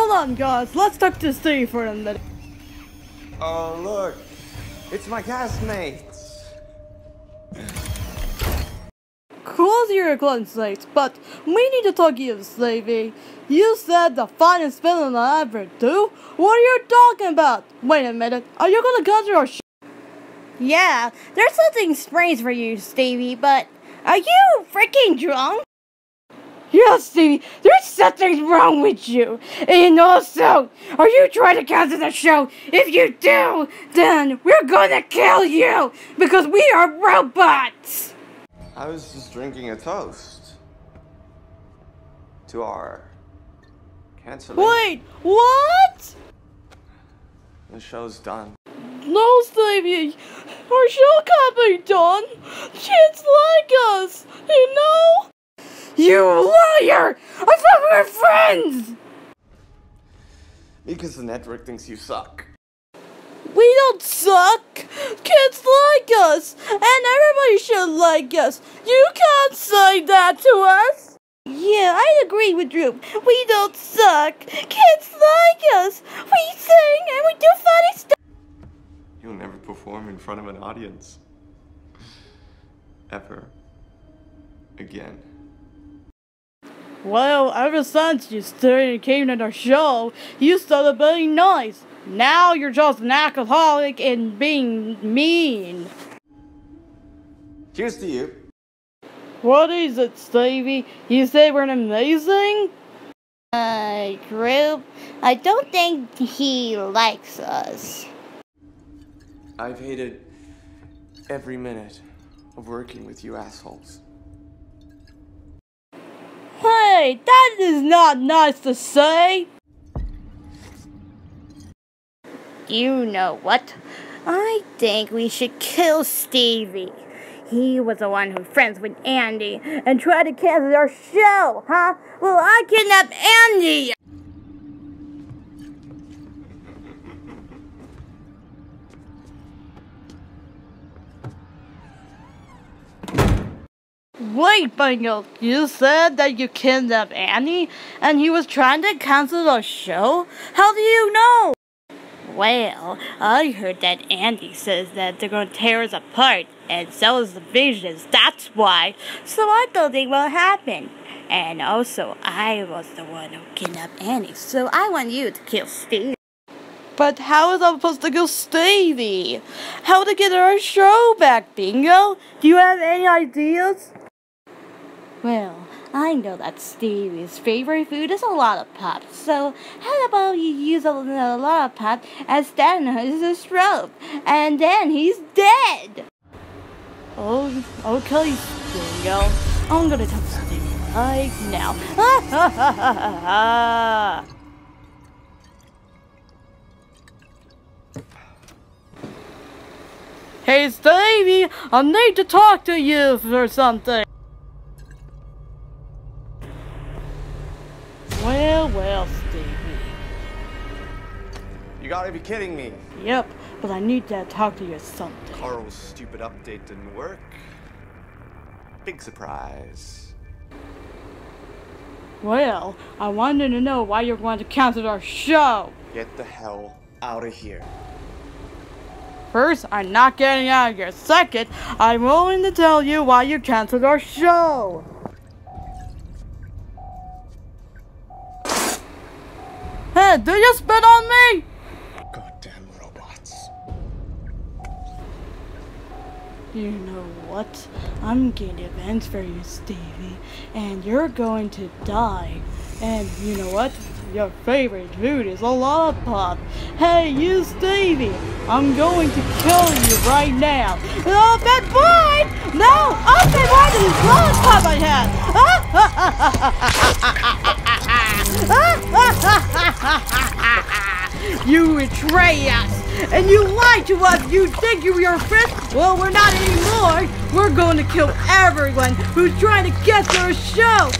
hold on, guys. Let's talk to Steve for a minute. Oh, look. It's my castmates. Close your classmates, but we need to talk to you, Stevie. You said the finest villain I ever do? What are you talking about? Wait a minute. Are you gonna cancel our show? Yeah, there's something strange for you, Stevie, but are you freaking drunk? Yes, Stevie, there's something wrong with you. And also, are you trying to cancel the show? If you do, then we're gonna kill you because we are robots. I was just drinking a toast to our cancellation. Wait, what? The show's done. No, Stevie, our show can't be done. Kids like us, you know? You liar! I thought we were friends! Because the network thinks you suck. We don't suck! Kids like us! And everybody should like us! You can't say that to us! Yeah, I agree with Droop. We don't suck. Kids like us. We sing and we do funny stuff. You'll never perform in front of an audience. Ever. Again. Well, ever since you came to our show, you started being nice. Now you're just an alcoholic and being mean. Cheers to you. What is it, Stevie? You say we're amazing? Droop, I don't think he likes us. I've hated every minute of working with you assholes. Hey, that is not nice to say. You know what? I think we should kill Stevie. He was the one who's friends with Andy and tried to cancel our show, huh? Well, I kidnapped Andy! Wait, Bingo, you said that you kidnapped Annie and he was trying to cancel the show? How do you know? Well, I heard that Andy says that they're gonna tear us apart and sell us the visions, that's why. So I thought it will happen. And also, I was the one who kidnapped Annie, so I want you to kill Steve. But how is I supposed to kill Stevie? How to get our show back, Bingo? Do you have any ideas? Well, I know that Stevie's favorite food is a lollipop, so how about you use a lollipop as that is his throat, and then he's dead! Oh, okay, Bingo. I'm gonna tell Stevie right now. Hey, Stevie, I need to talk to you for something. Well, Stevie. You gotta be kidding me. Yep, but I need to talk to you something. Carl's stupid update didn't work. Big surprise. Well, I wanted to know why you're going to cancel our show. Get the hell out of here. First, I'm not getting out of here. Second, I'm willing to tell you why you canceled our show. Hey, did you spit on me? Goddamn robots. You know what? I'm getting events for you, Stevie, and you're going to die. And you know what? Your favorite food is a lollipop. Hey, you, Stevie, I'm going to kill you right now. Oh, bad boy! No, I'll say why this lollipop I had. You betray us, and you lied to us. You think you were your friends? Well, we're not anymore. We're going to kill everyone who's trying to get their show.